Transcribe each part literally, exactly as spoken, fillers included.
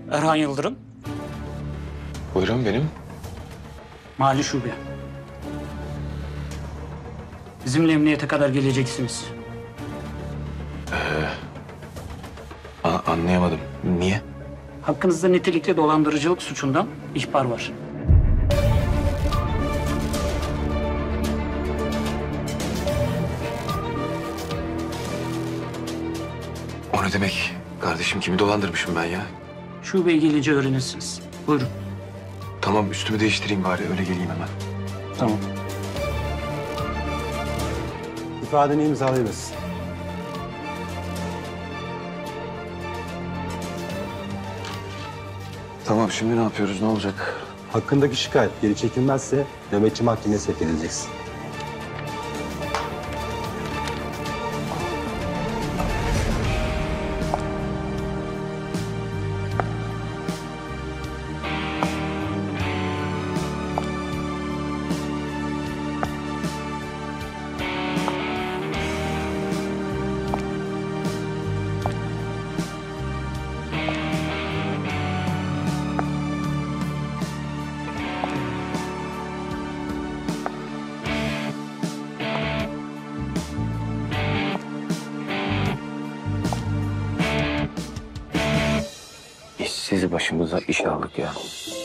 Erhan Yıldırım. Buyurun benim. Mali Şube. Bizimle emniyete kadar geleceksiniz. A- anlayamadım. Niye? Hakkınızda nitelikli dolandırıcılık suçundan ihbar var. O ne demek? Kardeşim kimi dolandırmışım ben ya? Şubeye gelince öğrenirsiniz. Buyurun. Tamam üstümü değiştireyim bari öyle geleyim hemen. Tamam. İfadeni imzalayınız. Tamam şimdi ne yapıyoruz ne olacak? Hakkındaki şikayet geri çekilmezse nöbetçi mahkemeye sevk edileceksin. İşsiz başımıza iş aldık ya.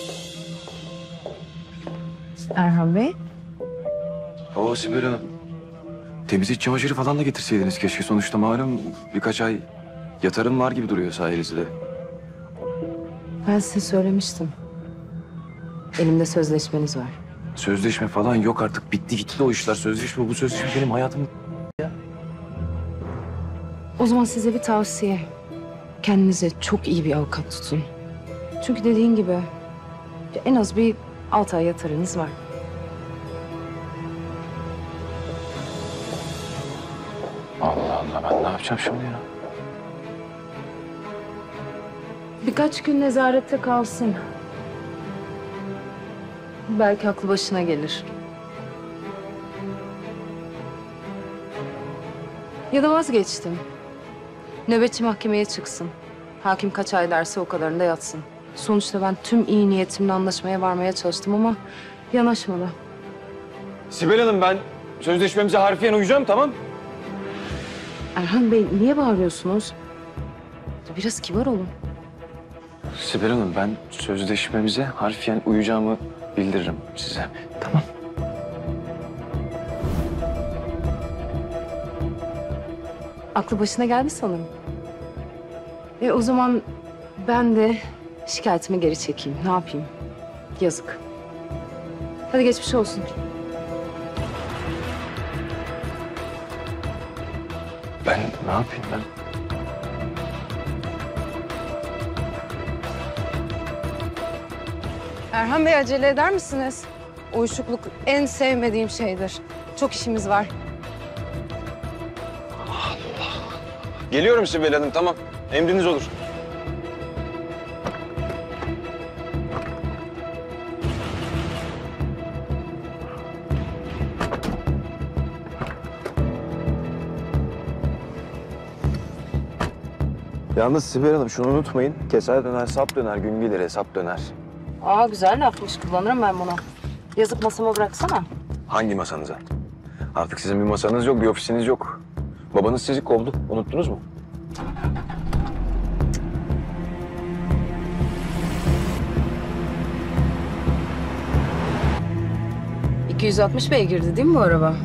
Erhan Bey. Oo Sibel Hanım. Temiz iç çamaşırı falan da getirseydiniz keşke. Sonuçta malum birkaç ay yatarım var gibi duruyor sayenizde. Ben size söylemiştim. Elimde sözleşmeniz var. Sözleşme falan yok artık. Bitti gitti o işler. Sözleşme bu sözleşme benim hayatım. O zaman size bir tavsiye. Kendinize çok iyi bir avukat tutun. Çünkü dediğin gibi en az bir altı ay yatarınız var. Allah Allah ben ne yapacağım şimdi ya? Birkaç gün nezarette kalsın. Belki aklı başına gelir. Ya da vazgeçtim. Nöbetçi mahkemeye çıksın. Hakim kaç ay derse o kadarında yatsın. Sonuçta ben tüm iyi niyetimle anlaşmaya varmaya çalıştım ama yanaşmadı. Sibel Hanım ben sözleşmemize harfiyen uyacağım tamam. Erhan Bey niye bağırıyorsunuz? Biraz kibar olun. Sibel Hanım ben sözleşmemize harfiyen uyacağımı bildiririm size. Tamam. Aklı başına geldi sanırım. E o zaman ben de şikayetimi geri çekeyim. Ne yapayım? Yazık. Hadi geçmiş olsun. Ben ne yapayım ben? Erhan Bey acele eder misiniz? Uyuşukluk en sevmediğim şeydir. Çok işimiz var. Geliyorum Sibel Hanım tamam. Emriniz olur. Yalnız Sibel Hanım şunu unutmayın. Keser döner, sap döner, gün gelir hesap döner. Aa güzel lafmış. Kullanırım ben bunu. Yazıp masama bıraksana. Hangi masanıza? Artık sizin bir masanız yok, bir ofisiniz yok. Babanız sizi kovdu. Unuttunuz mu? iki yüz altmış beygirdi değil mi bu araba?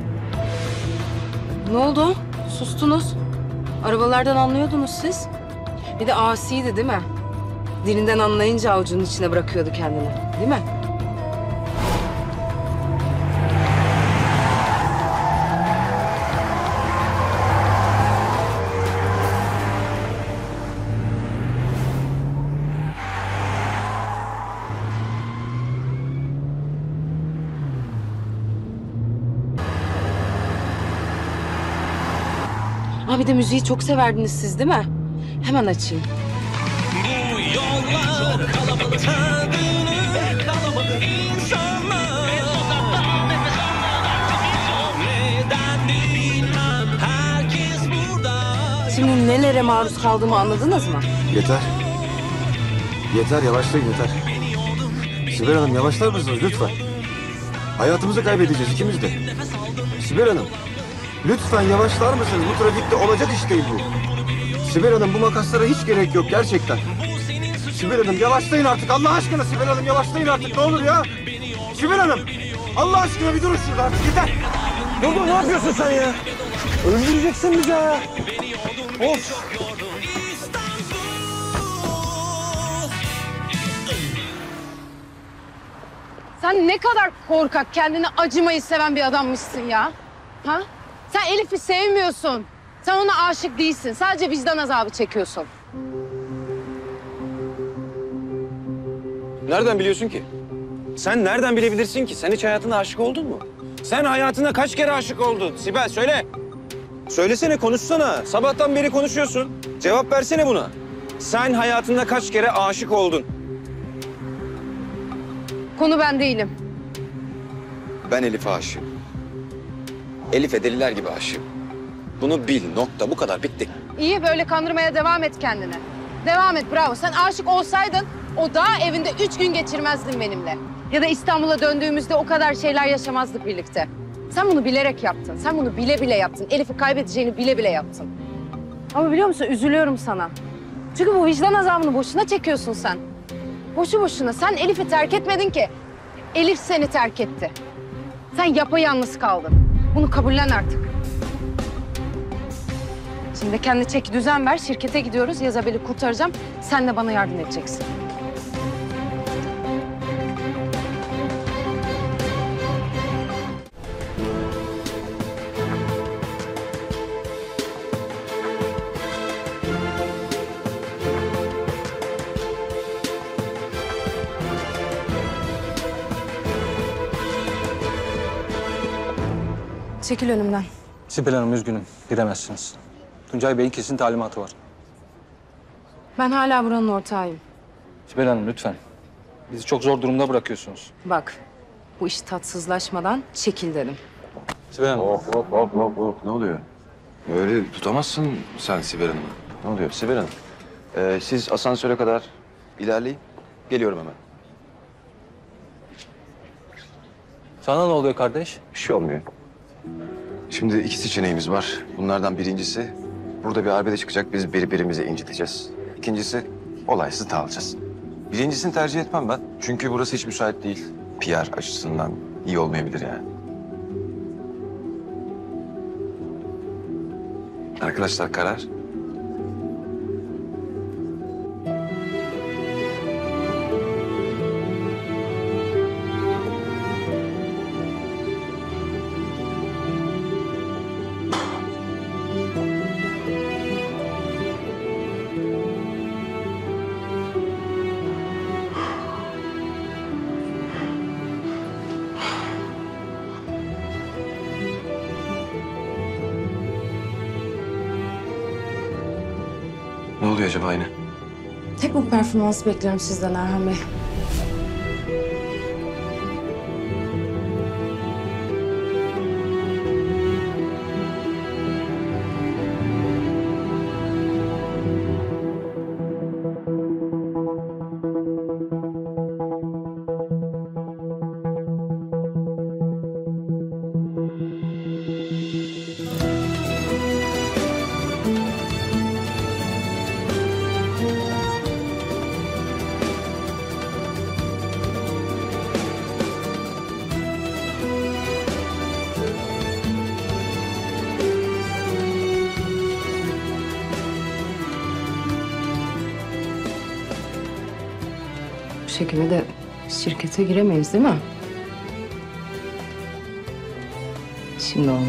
Ne oldu? Sustunuz. Arabalardan anlıyordunuz siz. Bir de asiydi değil mi? Dilinden anlayınca avucunun içine bırakıyordu kendini. Değil mi? Ha bir de müziği çok severdiniz siz değil mi? Hemen açayım. Bu yollar kalabalık her günü kalabalık insanlar. Neden bilmem herkes burada. Şimdi nelere maruz kaldığımı anladınız mı? Yeter. Yeter, yavaşlayın yeter. Sibel Hanım yavaşlar mısınız lütfen? Hayatımızı kaybedeceğiz ikimiz de. Sibel Hanım, lütfen yavaşlar mısınız? Bu trafikte olacak iş değil bu. Sibel Hanım, bu makaslara hiç gerek yok gerçekten. Sibel Hanım yavaşlayın artık. Allah aşkına Sibel Hanım yavaşlayın artık ne olur ya. Sibel Hanım, Allah aşkına bir durun şurada artık yeter. Dur dur ne yapıyorsun sen ya? Öldüreceksin bizi ha. Of. Sen ne kadar korkak, kendine acımayı seven bir adammışsın ya. Ha? Sen Elif'i sevmiyorsun. Sen ona aşık değilsin. Sadece vicdan azabı çekiyorsun. Nereden biliyorsun ki? Sen nereden bilebilirsin ki? Sen hiç hayatında aşık oldun mu? Sen hayatında kaç kere aşık oldun? Sibel söyle. Söylesene, konuşsana. Sabahtan beri konuşuyorsun. Cevap versene buna. Sen hayatında kaç kere aşık oldun? Konu ben değilim. Ben Elif'e aşığım. Elif'e deliler gibi aşığım. Bunu bil, nokta. Bu kadar, bitti. İyi, böyle kandırmaya devam et kendine. Devam et, bravo. Sen aşık olsaydın o dağ evinde üç gün geçirmezdin benimle. Ya da İstanbul'a döndüğümüzde o kadar şeyler yaşamazdık birlikte. Sen bunu bilerek yaptın. Sen bunu bile bile yaptın. Elif'i kaybedeceğini bile bile yaptın. Ama biliyor musun, üzülüyorum sana. Çünkü bu vicdan azabını boşuna çekiyorsun sen. Boşu boşuna. Sen Elif'i terk etmedin ki. Elif seni terk etti. Sen yapayalnız kaldın. Bunu kabullen artık. Şimdi kendi çeki düzen ver. Şirkete gidiyoruz. Yazabel'i kurtaracağım. Sen de bana yardım edeceksin. Çekil önümden. Sibel Hanım üzgünüm. Giremezsiniz. Tuncay Bey'in kesin talimatı var. Ben hala buranın ortağıyım. Sibel Hanım lütfen. Bizi çok zor durumda bırakıyorsunuz. Bak, bu iş tatsızlaşmadan çekil dedim. Sibel Hanım. Hop hop hop hop hop. Ne oluyor? Öyle tutamazsın sen Sibel Hanım'ı. Ne oluyor? Sibel Hanım, ee, siz asansöre kadar ilerleyin. Geliyorum hemen. Sana ne oluyor kardeş? Bir şey olmuyor. Şimdi iki seçeneğimiz var. Bunlardan birincisi, burada bir arbede çıkacak, biz birbirimizi inciteceğiz. İkincisi, olaysız dağılacağız. Birincisini tercih etmem ben. Çünkü burası hiç müsait değil. P R açısından iyi olmayabilir yani. Arkadaşlar karar. Ne oluyor acaba yine? Tek bu performansı bekliyorum sizden Erhan Bey. Bu şekilde de şirkete giremeyiz değil mi? Şimdi oldu.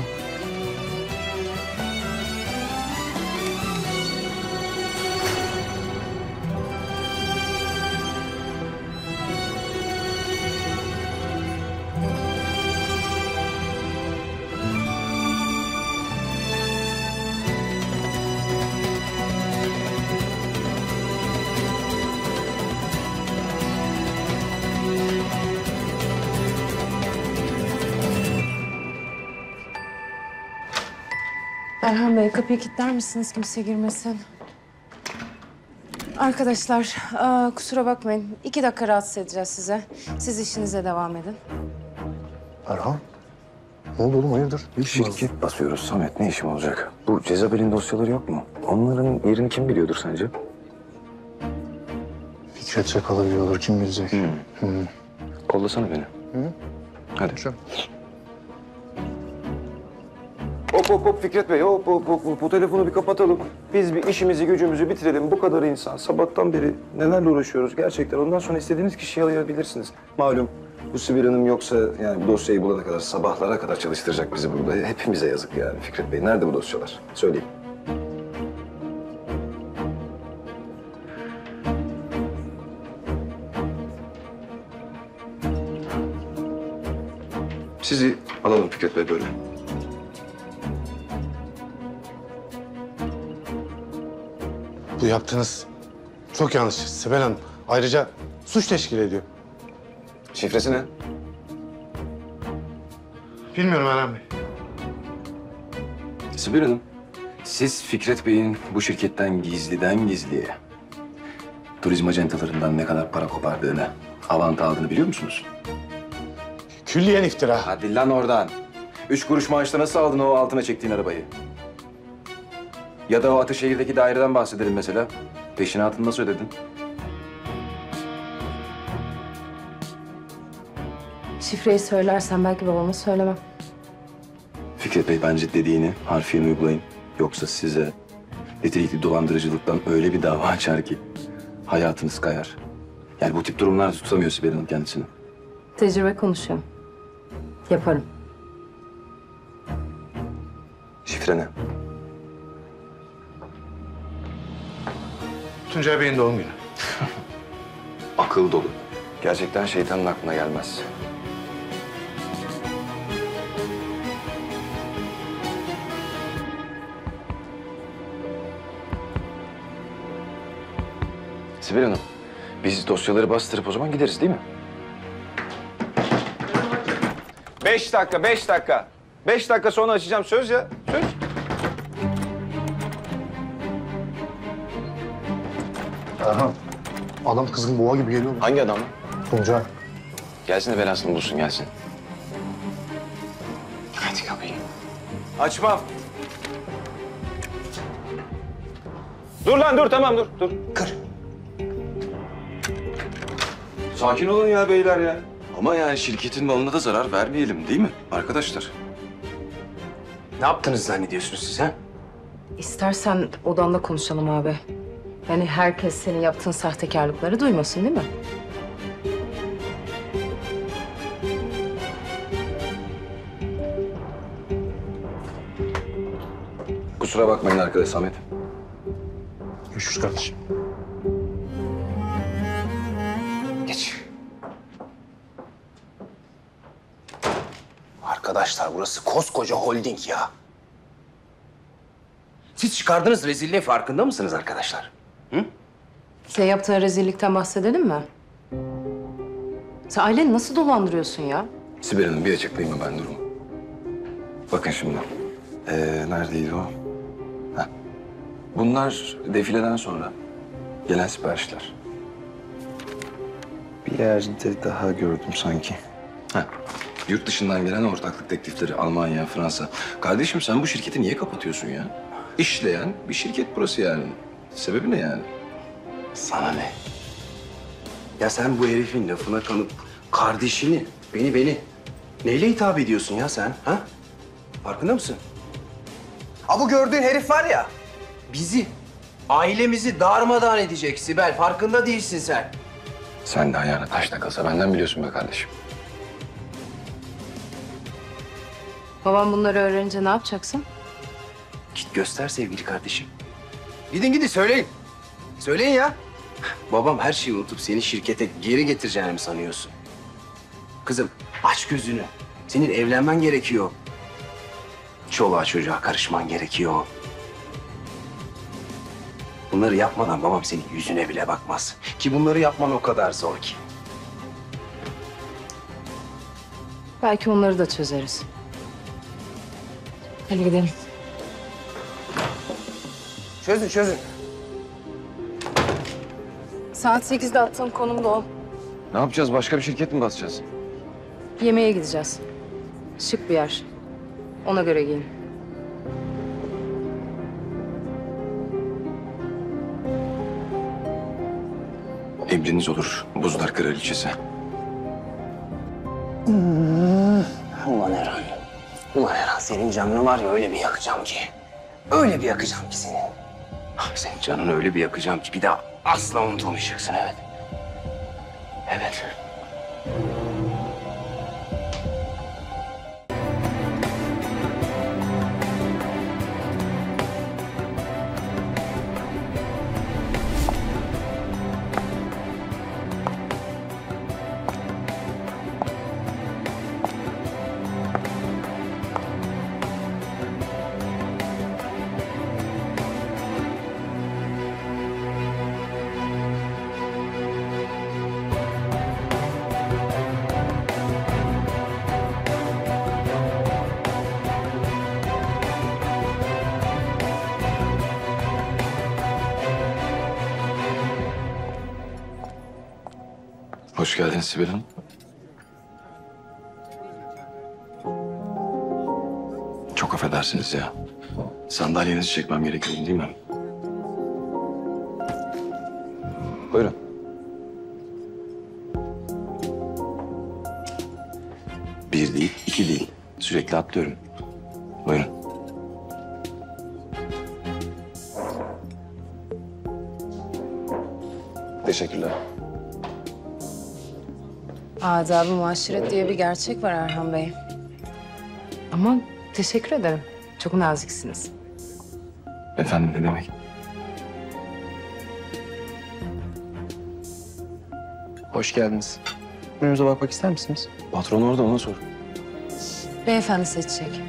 Erhan Bey, kapıyı kilitler misiniz? Kimse girmesin. Arkadaşlar, aa, kusura bakmayın. İki dakika rahatsız edeceğiz size. Siz işinize devam edin. Erhan. Ne oldu oğlum hayırdır? Şirket basıyoruz Samet. Ne işim olacak? Bu Cezabel'in dosyaları yok mu? Onların yerini kim biliyordur sence? Fikret Çakal'ı biliyordur kim bilecek. Kollasana beni. Hı? Hadi. Hop hop hop Fikret Bey, hop hop hop hop. Bu telefonu bir kapatalım. Biz bir işimizi gücümüzü bitirelim. Bu kadar insan sabahtan beri nelerle uğraşıyoruz gerçekten. Ondan sonra istediğiniz kişiyi arayabilirsiniz. Malum bu Sibel Hanım yoksa yani bu dosyayı bulana kadar sabahlara kadar çalıştıracak bizi burada. Hepimize yazık yani Fikret Bey. Nerede bu dosyalar? Söyleyin. Sizi alalım Fikret Bey böyle. Bu yaptığınız çok yanlış Sibel Hanım. Ayrıca suç teşkil ediyor. Şifresi ne? Bilmiyorum Erhan Bey. Sibel Hanım, siz Fikret Bey'in bu şirketten gizliden gizliye turizm acentalarından ne kadar para kopardığını, avanta aldığını biliyor musunuz? Külliyen iftira. Hadi lan oradan. Üç kuruş maaşla nasıl aldın o altına çektiğin arabayı? Ya da o Ataşehir'deki daireden bahsedelim mesela. Peşinatını nasıl ödedin? Şifreyi söylersen belki babama söylemem. Fikret Bey bence dediğini harfiyen uygulayın. Yoksa size nitelikli dolandırıcılıktan öyle bir dava açar ki hayatınız kayar. Yani bu tip durumlarda tutamıyor Sibel Hanım kendisini. Tecrübe konuşuyorum. Yaparım. Şifre ne? Tuncay Bey'in doğum günü. Akıl dolu. Gerçekten şeytanın aklına gelmez. Sibel Hanım, biz dosyaları bastırıp o zaman gideriz değil mi? Beş dakika, beş dakika. Beş dakika sonra açacağım. Söz ya, söz. Erhan. Adam kızgın boğa gibi geliyor mu? Hangi adam? Tuncay. Gelsin de belasını bulsun, gelsin. Hadi kapıyı. Açmam. Dur lan, dur. Tamam, dur. Dur. Kır. Sakin olun ya beyler ya. Ama yani şirketin malına da zarar vermeyelim değil mi arkadaşlar? Ne yaptınız zannediyorsunuz siz ha? İstersen odanda konuşalım abi. Yani herkes senin yaptığın sahtekarlıkları duymasın değil mi? Kusura bakmayın arkadaş Samet. Görüşürüz kardeşim. Geç. Arkadaşlar burası koskoca holding ya. Siz çıkardığınız rezilliğin farkında mısınız arkadaşlar? Sen yaptığın rezillikten bahsedelim mi? Sen aileni nasıl dolandırıyorsun ya? Sibel Hanım bir açıklayayım mı ben durumu? Bakın şimdi. Ee, neredeydi o? Heh. Bunlar defileden sonra gelen siparişler. Bir yerde daha gördüm sanki. Heh. Yurt dışından gelen ortaklık teklifleri Almanya, Fransa. Kardeşim sen bu şirketi niye kapatıyorsun ya? İşleyen bir şirket burası yani. Sebebi ne yani? Sana ne? Ya sen bu herifin lafına kanıp kardeşini, beni beni neyle hitap ediyorsun ya sen? Ha? Farkında mısın? Ha bu gördüğün herif var ya, bizi, ailemizi darmadağın edecek Sibel. Farkında değilsin sen. Sen de ayağına taş takılsa benden biliyorsun be kardeşim. Babam bunları öğrenince ne yapacaksın? Git göster sevgili kardeşim. Gidin gidin söyleyin. Söyleyin ya. Babam her şeyi unutup seni şirkete geri getireceğini mi sanıyorsun? Kızım aç gözünü. Senin evlenmen gerekiyor. Çoluğa çocuğa karışman gerekiyor. Bunları yapmadan babam senin yüzüne bile bakmaz. Ki bunları yapman o kadar zor ki. Belki onları da çözeriz. Hadi gidelim. Çözün çözün. Saat sekizde attığım konum da o. Ne yapacağız? Başka bir şirket mi basacağız? Yemeğe gideceğiz. Şık bir yer. Ona göre giyin. Emriniz olur Buzlar Kraliçesi. Ulan Erhan. Ulan Erhan senin canını var ya öyle bir yakacağım ki. Öyle bir yakacağım ki seni. Ah, senin canını öyle bir yakacağım ki bir daha asla unutamayacaksın, evet. Evet. Hoş geldiniz Sibel Hanım. Çok affedersiniz ya. Sandalyenizi çekmem gerekiyor değil mi? Buyurun. Bir değil, iki değil. Sürekli atlıyorum. Buyurun. Teşekkürler. Adab-ı muaşeret diye bir gerçek var Erhan Bey. Ama teşekkür ederim. Çok naziksiniz. Efendim ne demek? Hoş geldiniz. Önümüze bakmak ister misiniz? Patron orada, ona sor. Beyefendi seçecek.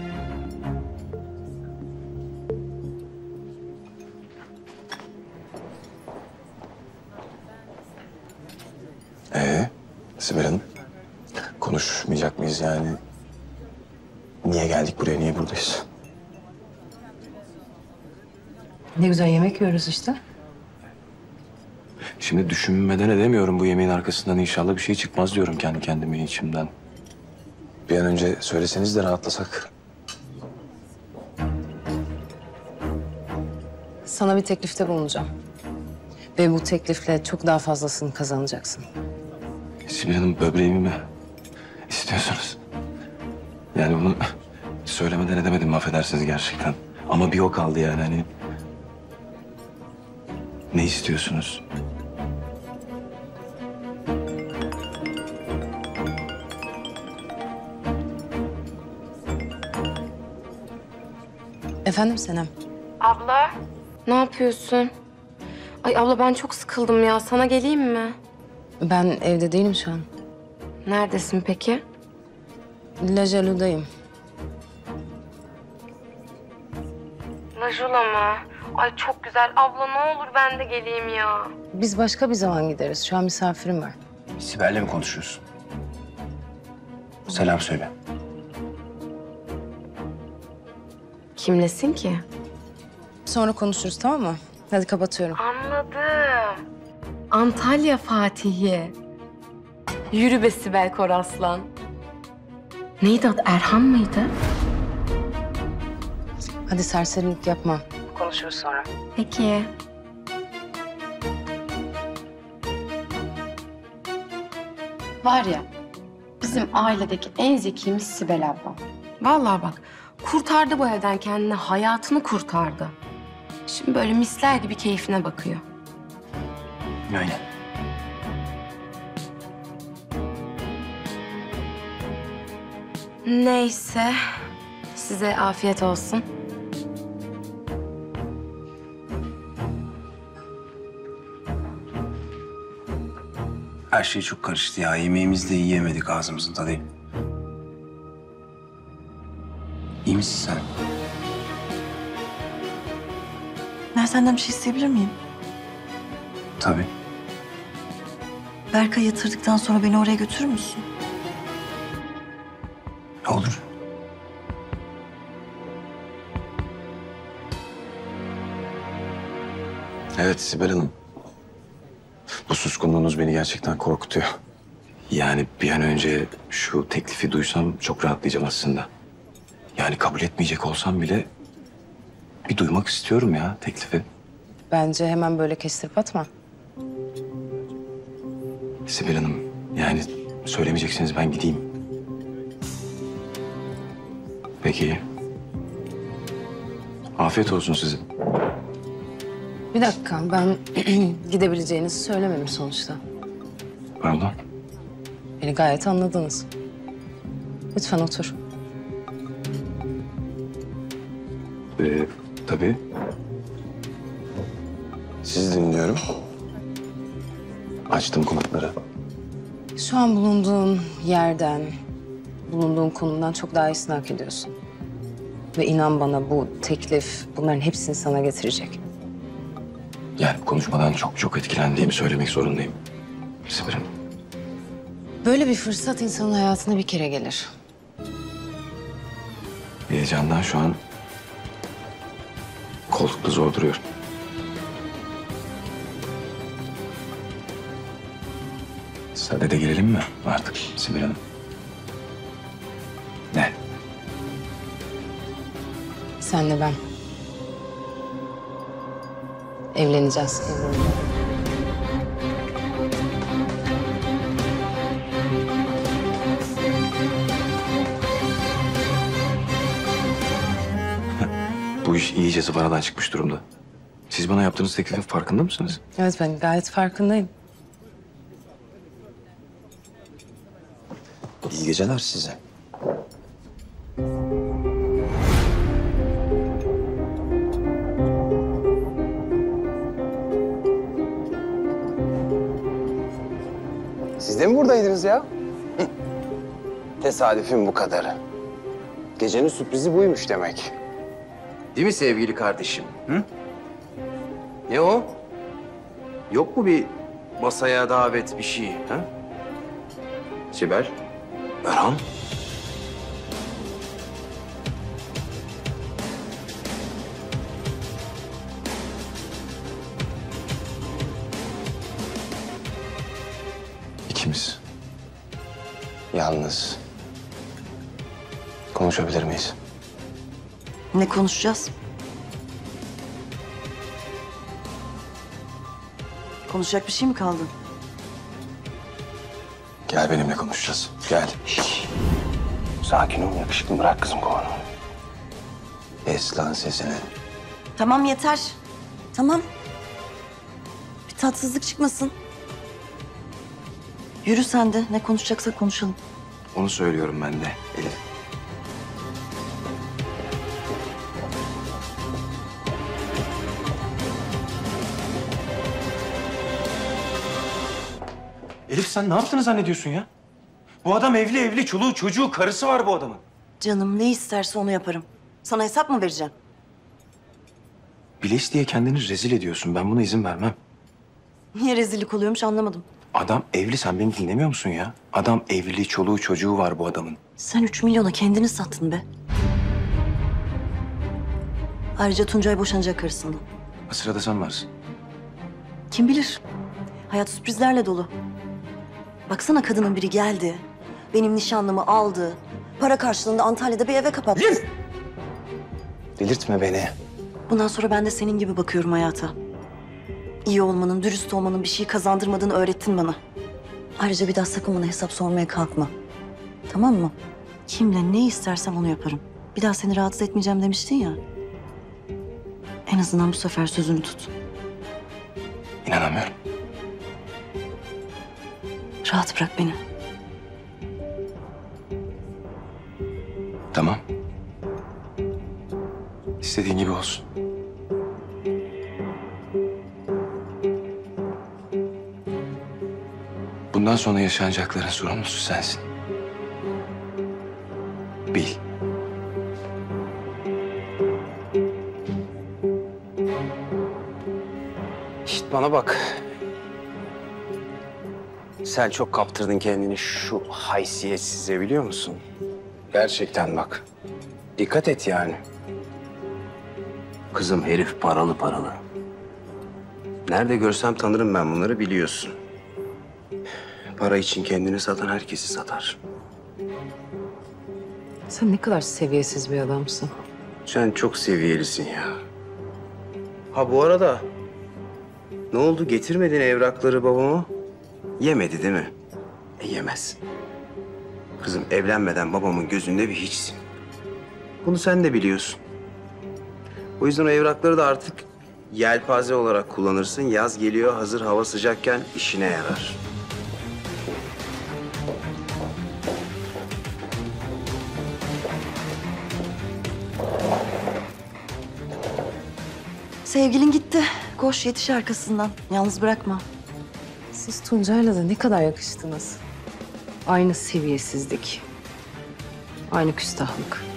Ee, Sibel Hanım, konuşmayacak mıyız yani? Niye geldik buraya, niye buradayız? Ne güzel yemek yiyoruz işte. Şimdi düşünmeden edemiyorum, bu yemeğin arkasından inşallah bir şey çıkmaz diyorum kendi kendime içimden. Bir an önce söyleseniz de rahatlasak. Sana bir teklifte bulunacağım. Ve bu teklifle çok daha fazlasını kazanacaksın. Sibel Hanım, böbreğimi mi istiyorsunuz? Yani bunu söylemeden edemedim, affedersiniz gerçekten. Ama bir o kaldı yani hani. Ne istiyorsunuz? Efendim Senem? Abla, ne yapıyorsun? Ay abla ben çok sıkıldım ya. Sana geleyim mi? Ben evde değilim şu an. Neredesin peki? La Jalou'dayım. Lajula mı? Ay çok güzel. Abla ne olur ben de geleyim ya. Biz başka bir zaman gideriz. Şu an misafirim var. Sibel'le mi konuşuyorsun? Selam söyle. Kimlesin ki? Sonra konuşuruz, tamam mı? Hadi kapatıyorum. Anladım. Antalya Fatih'i. Yürü be Sibel Koraslan. Neydi adı? Erhan mıydı? Hadi serserilik yapma. Konuşuruz sonra. Peki. Var ya, bizim ailedeki en zekimiz Sibel ablam. Vallahi bak, kurtardı bu evden kendine, hayatını kurtardı. Şimdi böyle misler gibi keyfine bakıyor. Aynen. Neyse, size afiyet olsun. Her şey çok karıştı ya. Yemeğimizi de yiyemedik, ağzımızın tadı. İyi misin sen? Ben senden bir şey isteyebilir miyim? Tabii. Berkay'ı yatırdıktan sonra beni oraya götürür müsün? Olur. Evet Sibel Hanım. Bu suskunluğunuz beni gerçekten korkutuyor. Yani bir an önce şu teklifi duysam çok rahatlayacağım aslında. Yani kabul etmeyecek olsam bile bir duymak istiyorum ya teklifi. Bence hemen böyle kestirip atma. Sibel Hanım, yani söylemeyeceksiniz ben gideyim. Peki. Afiyet olsun size. Bir dakika, ben gidebileceğinizi söylemedim sonuçta. Pardon? Beni gayet anladınız. Lütfen otur. Ee, tabii. Sizi dinliyorum. Açtım kulakları. Şu an bulunduğun yerden, bulunduğun konumdan çok daha iyisini hak ediyorsun. Ve inan bana bu teklif bunların hepsini sana getirecek. Yani bu konuşmadan çok çok etkilendiğimi söylemek zorundayım. Sibel Hanım. Böyle bir fırsat insanın hayatına bir kere gelir. Heyecandan şu an koltukta zor duruyorum. Sadede girelim mi artık Sibel Hanım? Ne? Senle ben. Evleneceğiz. Bu iş iyice zıvanadan çıkmış durumda. Siz bana yaptığınız teklifin farkında mısınız? Evet, ben gayet farkındayım. İyi geceler size. Siz de mi buradaydınız ya? Hı. Tesadüfün bu kadarı. Gecenin sürprizi buymuş demek. Değil mi sevgili kardeşim? Hı? Ne o? Yok mu bir masaya davet bir şey? Ha? Sibel? Erhan? İkimiz. Yalnız. Konuşabilir miyiz? Ne konuşacağız? Konuşacak bir şey mi kaldı? Gel benimle konuşacağız. Gel. Sakin ol yakışıklı. Bırak kızım kovanı. Es lan sesini. Tamam yeter. Tamam. Bir tatsızlık çıkmasın. Yürü sen de. Ne konuşacaksak konuşalım. Onu söylüyorum ben de Elif. Elif sen ne yaptığını zannediyorsun ya? Bu adam evli evli, çoluğu çocuğu, karısı var bu adamın. Canım ne isterse onu yaparım. Sana hesap mı vereceğim? Bileş diye kendini rezil ediyorsun. Ben buna izin vermem. Niye rezillik oluyormuş anlamadım. Adam evli, sen beni dinlemiyor musun ya? Adam evli, çoluğu çocuğu var bu adamın. Sen üç milyona kendini sattın be. Ayrıca Tuncay boşanacak karısından. O sırada sen varsın. Kim bilir? Hayat sürprizlerle dolu. Baksana kadının biri geldi. Benim nişanlımı aldı. Para karşılığında Antalya'da bir eve kapattı. Elif! Delirtme beni. Bundan sonra ben de senin gibi bakıyorum hayata. İyi olmanın, dürüst olmanın bir şey kazandırmadığını öğrettin bana. Ayrıca bir daha sakın bana hesap sormaya kalkma. Tamam mı? Kimle ne istersem onu yaparım. Bir daha seni rahatsız etmeyeceğim demiştin ya. En azından bu sefer sözünü tut. İnanamıyorum. Rahat bırak beni. Tamam. İstediğin gibi olsun. Bundan sonra yaşanacakların sorumlusu sensin. Bil. Şişt bana bak. Sen çok kaptırdın kendini şu haysiyetsize biliyor musun? Gerçekten bak. Dikkat et yani. Kızım herif paralı paralı. Nerede görsem tanırım ben bunları, biliyorsun. Para için kendini satan herkesi satar. Sen ne kadar seviyesiz bir adamsın. Sen çok seviyelisin ya. Ha bu arada ne oldu, getirmedin evrakları babama? Yemedi değil mi? E yemez. Kızım, evlenmeden babamın gözünde bir hiçsin. Bunu sen de biliyorsun. O yüzden o evrakları da artık yelpaze olarak kullanırsın. Yaz geliyor, hazır hava sıcakken işine yarar. Sevgilin gitti. Koş yetiş arkasından. Yalnız bırakma. Siz Tuncay'la da ne kadar yakıştınız. Aynı seviyesizlik. Aynı küstahlık.